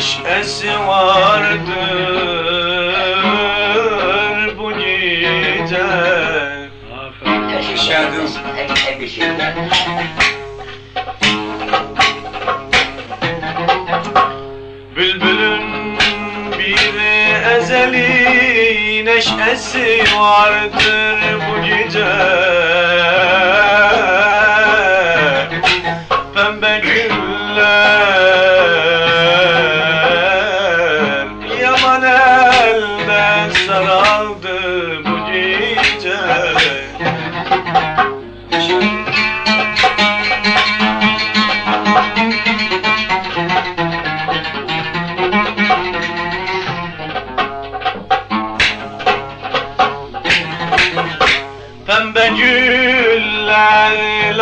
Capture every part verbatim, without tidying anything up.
neşesi vardır bu gece. Hoş geldiniz. Hep bir şeyler. Bülbülün bir ezeli neşesi vardır bu gece. Pembe güller yaman elden saraldı bu gece. Pembe güller,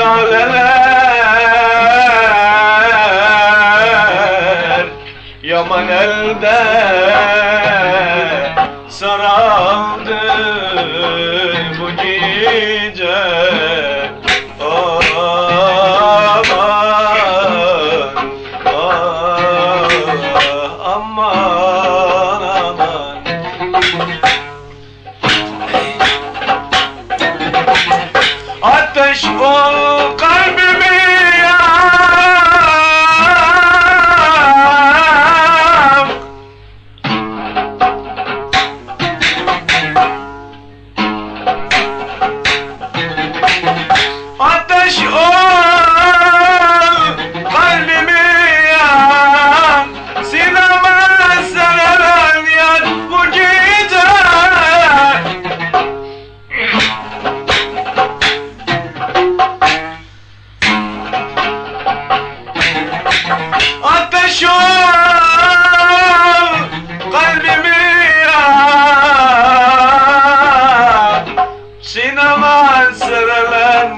laleler yaman elde saraldı bu gece. Aman, ah, aman, aman. Ateş ol kalbimi yak. Ateş ol kalbimi yak. Sinema sarılan yak bu gece. Ateş ol kalbimi yak. Sinema sarılan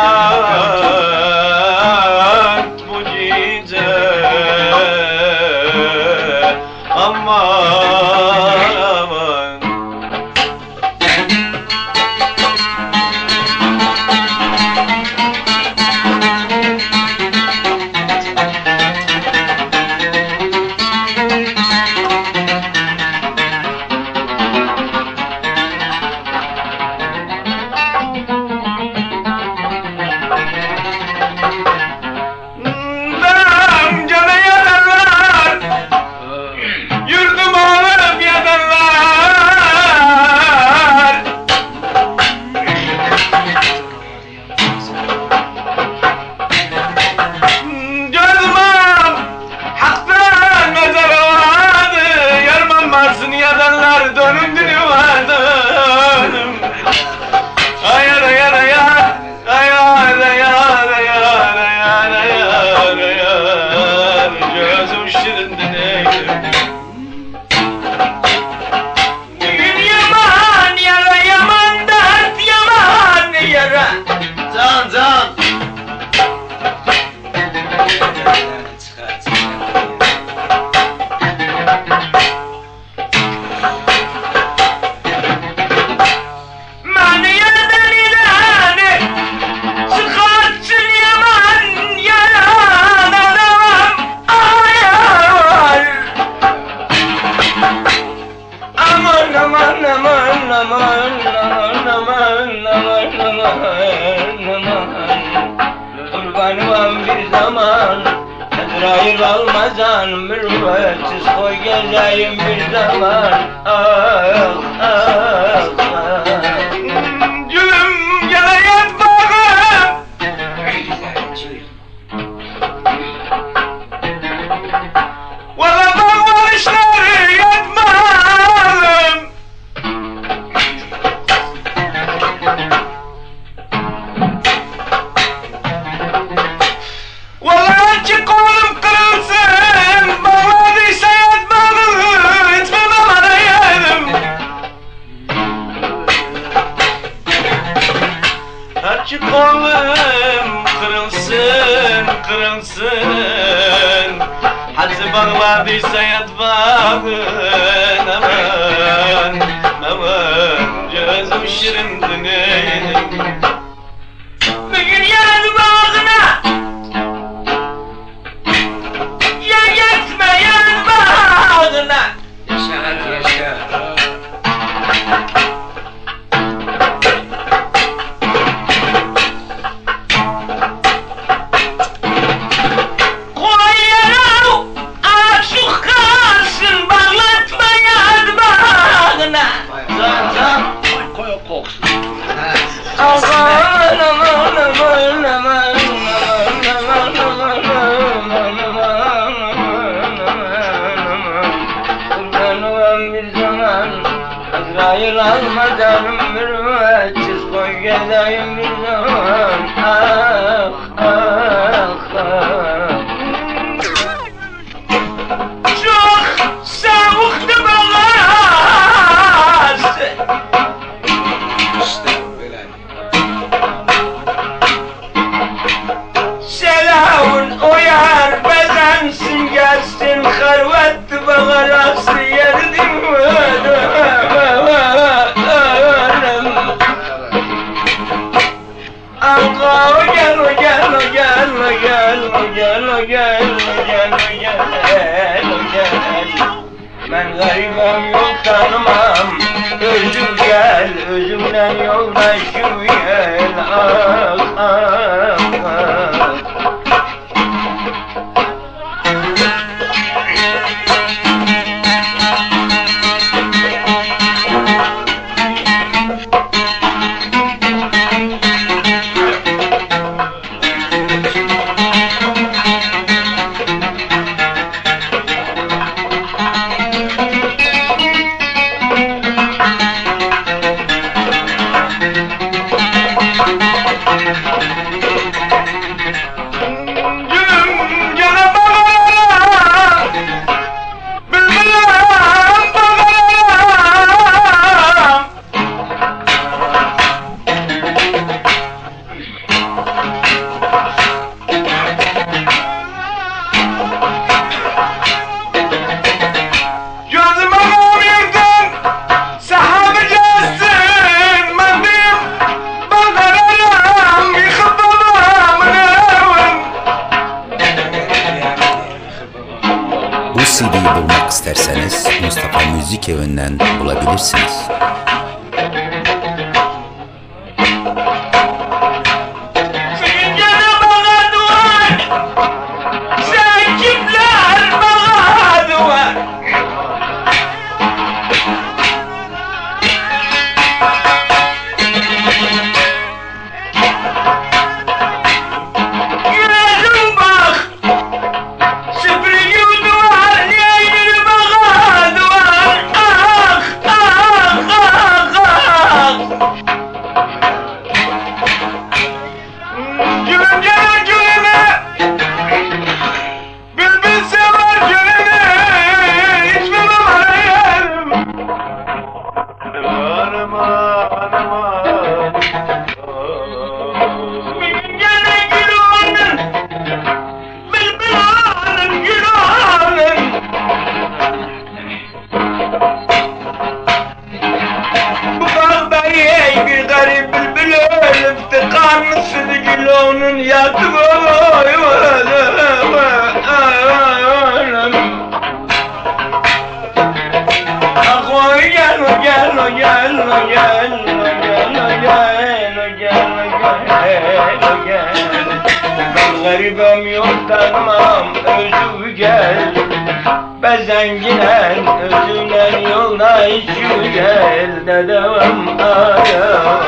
yak bu gece. Aman, aman. Dönüm dünüme dönüm. Ayar ayar ayar ayar ayar ayar ayar ayar ayar. Gözüm şirin dineydim. Gün yaman yara yaman dert yaman yara. Can can. Aman aman aman aman aman aman aman. Kurbanım bir zaman Ezrail almazan mürüvvetsiz koy gezeyim bir zaman. Ah ah ah. Gülüm gele yat bağım. Valla bağlar işleri yatmam. Valla ki kolum kırılsın, bağladıysa yatmalı, etmem amana yerim. Ki kolum kırılsın, kırılsın, hadi bağladıysa yatmalın. Aman, aman, gözüm şirin dineydim. Bugün yarın bağına ya yetmeyen bağ. canım mürvetçiz koy gedeyim bilmem. Ah ah ah. Çok soğuktu bana. Selamın oyar bezensin gelsin harvetti bana rası yerdim. Anka gel gel gel gel gel gel gel gel gel. Ben garibim yok tanımam. Özüm gel özümden yoldaşım gel. Ah ah ah. C D'yi bulmak isterseniz Mustafa Müzik Evi'nden bulabilirsiniz. Onun yattı oy Koy gel gel gel gel gel gel gel gel. Ben garibim yok tanımam özü gel. Ben zenginen özünden yolda hiç gel dedem ayağım.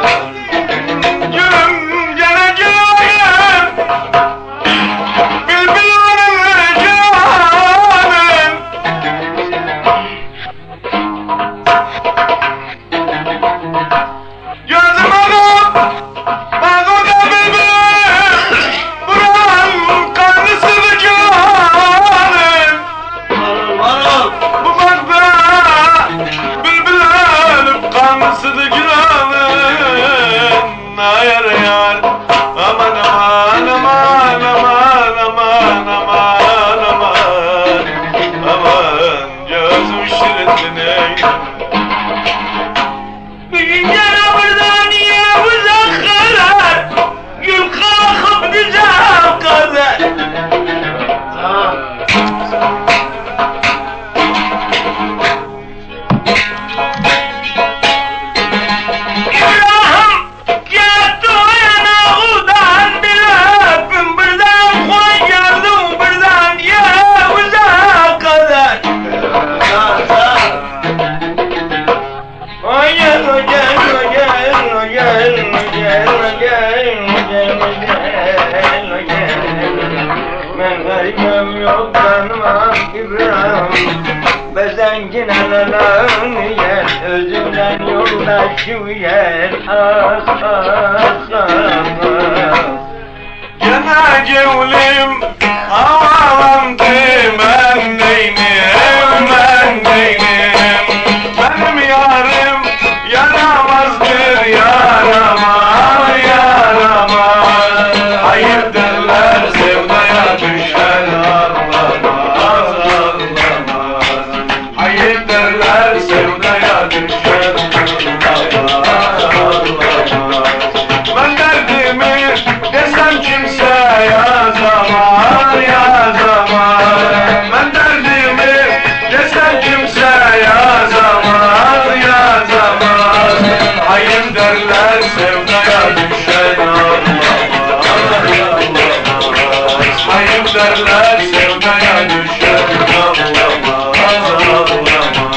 Zengin analarını yer, özünden yol da şu yer ah ah ah. Gene gevlim havalandı ben neynim ben neynim. Benim yarım yaramazdır yarama yarama. Hayır derler sevdaya düşen ağlamaz ağlamaz. Hayır derler sevdaya düşen ağlamaz ağlamaz. Ben derdimi desem kimse yazamaz yazamaz. Ben derdimi desem kimse yazamaz yazamaz. Hayır derler sevdaya düşen ağlamaz ağlamaz. Hayır derler sevdaya düşen ağlamaz ağlamaz.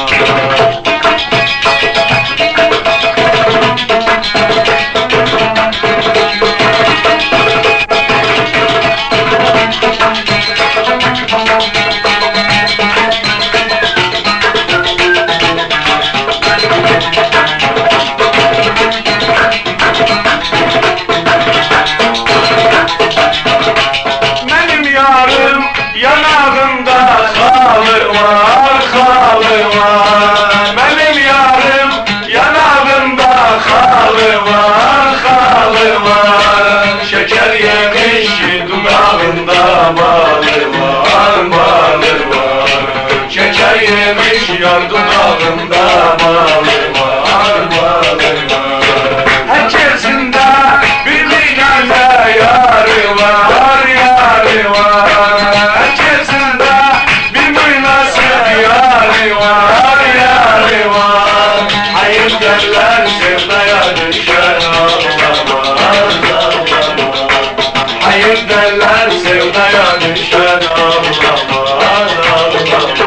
Benim yarım yanağında halı var, halı var. Benim yarım yanağında halı var, halı var. Şeker yemiş dudağında balı var, balı var. Şeker yemiş yar dudağında balı var, balı var. Herkesinde bir tane yarı var, yarı var. Herkesinde bir münasip yarı var, yarı var. Hayır derler sevdaya düşen ağlamaz, ağlamaz. Hayır derler sevdaya düşen ağlamaz, ağlamaz.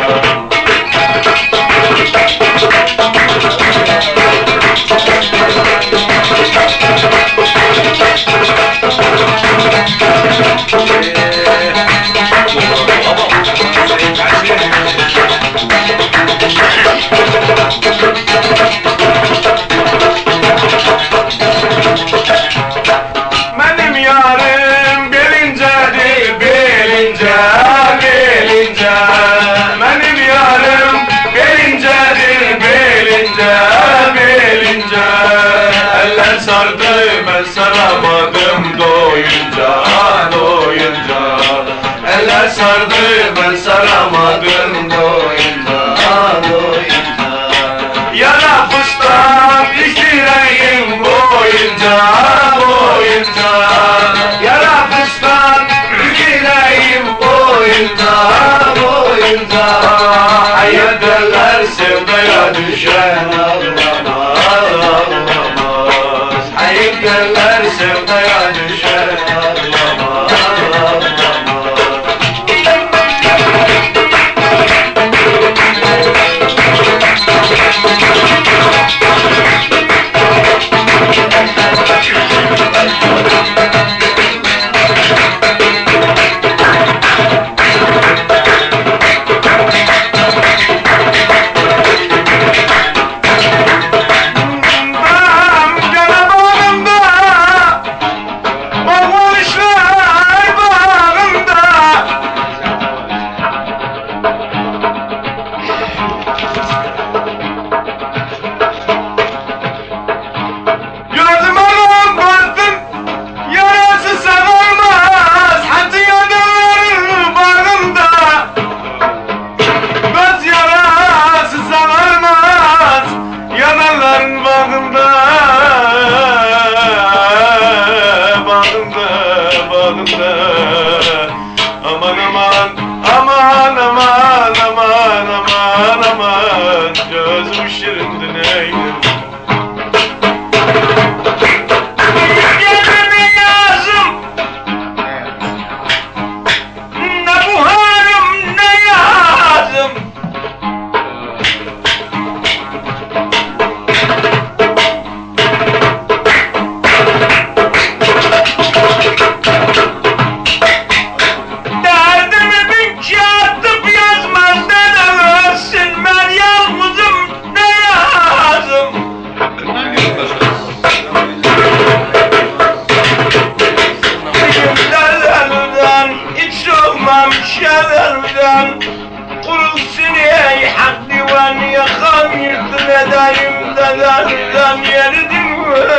Benim yarım belincedir belince belince. Benim yarım belincedir belince belince. Eller sardı ben saramadım doyunca doyunca. Eller sardı ben saramadım doyunca doyunca. Yara fıstık iştireyim boyunca boyunca. Yara fıstık iştireyim boyunca boyunca. Hayır derler sevdaya düşen ağlamaz ağlamaz. Hayır derler sevdaya düşen ağlamaz ağlamaz.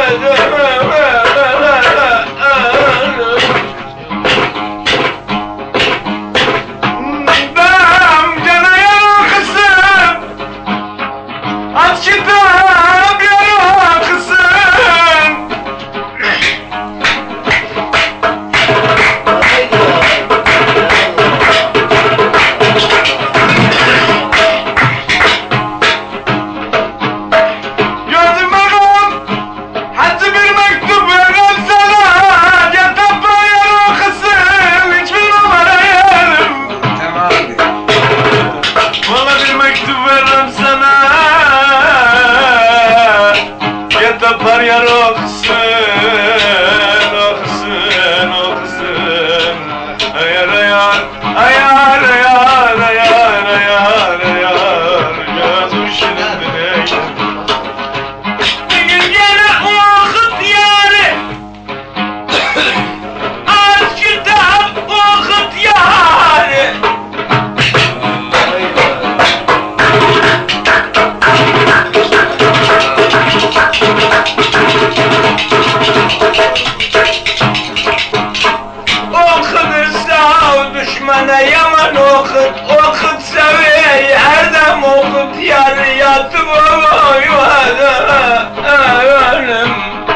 Düşmana yaman okut, okut seviyeyi erdem okut yarı yatıp oyvadım.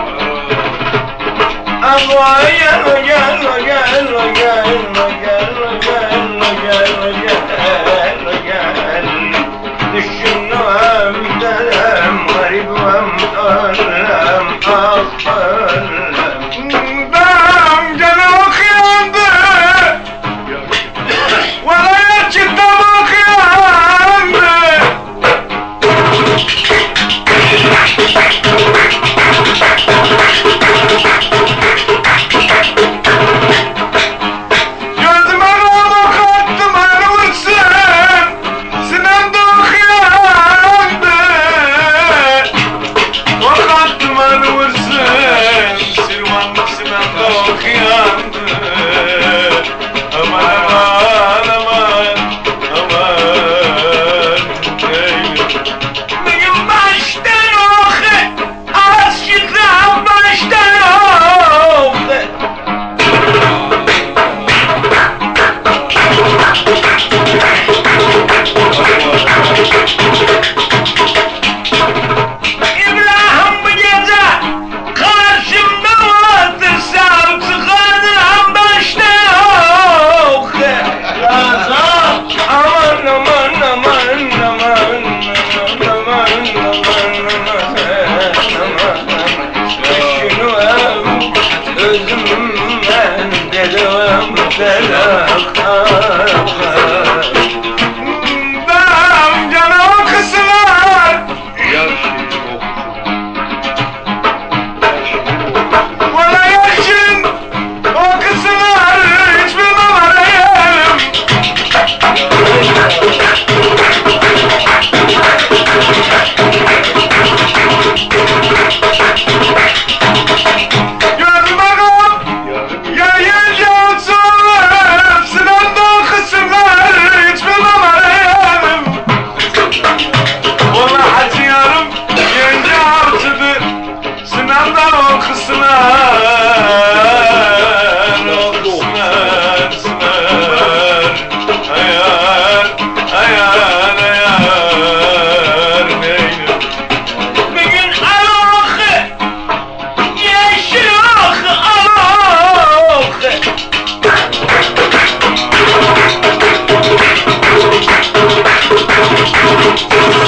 Ama gel gel gel gel gel gel gel gel düşünmem dedim garibim ölüm ah ölüm. Ben canı okuyandı Vallahi kitap okuyandı. Gözüme rolü kattım hani vursun, sinemde okuyandı. O kattım hani vursun, silvanlı sinemde okuyandı. Aman aman aman aman bugün baştan oku, aşkıdan baştan oku. İbrahim bu gece karşımda vardı, savcı kadın baştan oku. Aman aman aman aman aman düşünüyorum özümden dedim felak. Ben canı okusunlar bana yaşın okusunlar hiçbir numarayım. Gözüme kap yayınca uçurlar, sinemde okusunlar hiçbir numarayım. Ona acıyorum yenge avcıdır, sinemde okusunlar, okusunlar, okusunlar. Ayar, ayar, ayar neydi? Bugün al oku, yeşil oku, al oku.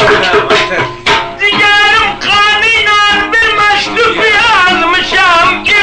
Diğerim kanıyla bir meşrup yazmışam ki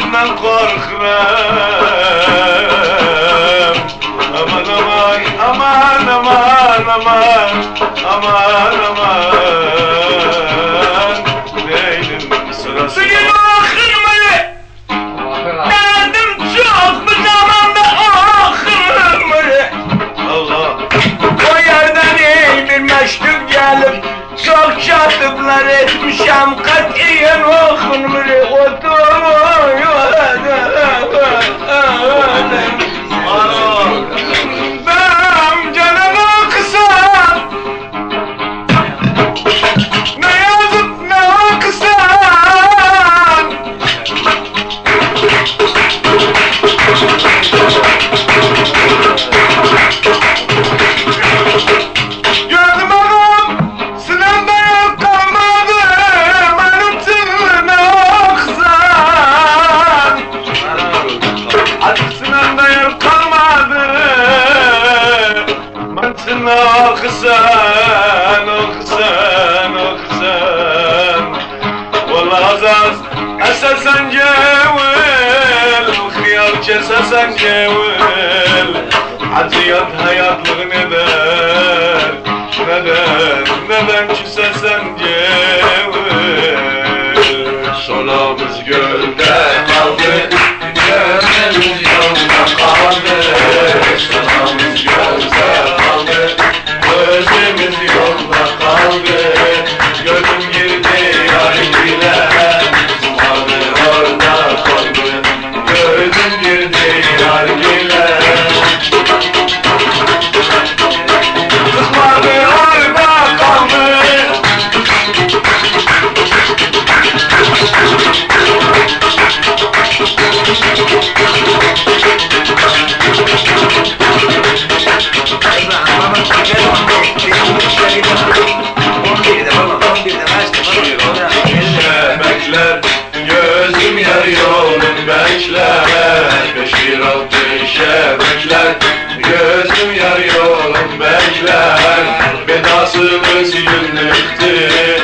senden korkuram. Aman aman aman aman aman aman aman neydim sırası. Suyun akırmı derdim çok bu zamanda akırmı. Allah. O yerden iyi bir meşruk gelip çok çatıplar etmişem katiyen okunmur oturuyor. Ben canımı kısam ne yazıp ne okusam gördüm ağam sınavda yok kalmadı benim tırnağına okusam. Hadi sınavda yok kalmadı mantına okusan okusan okusan. Vallahi azaz esasen cevil hıyal kesesen cevil acıyat hayatlığı neden neden neden küsesen cevil. Solumuz gölde kaldı, gönlümüz yolda kaldı. Solumuz gölde kaldı, gözümüz yolda kaldı. Gözüm girdi yargile, vardı orada kaldı. Gözüm girdi yargile, vardı orada kaldı. bekler, gözüm yer yolun bekler. Beşir altı işe bekler, gözüm yer yolun bekler. Vedasımız günlüktür,